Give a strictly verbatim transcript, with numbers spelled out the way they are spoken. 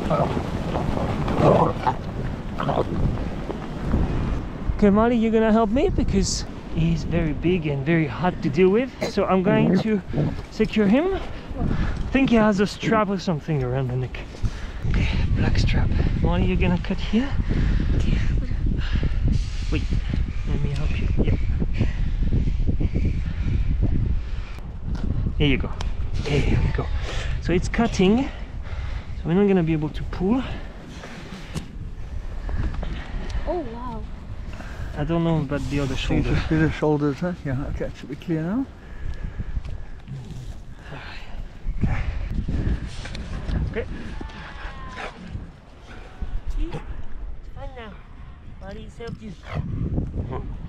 Okay, Molly, you're gonna help me because he's very big and very hard to deal with. So I'm going to secure him. I think he has a strap or something around the neck. Okay, black strap. Molly, you're gonna cut here. Wait, let me help you. Yeah. There you go. There you go. So it's cutting. So we're not gonna be able to pull. Oh wow. I don't know about the other shoulder. Just the shoulders, huh? Yeah, okay, should be clear now. Okay. Okay. See? It's fine now. Body's helped you.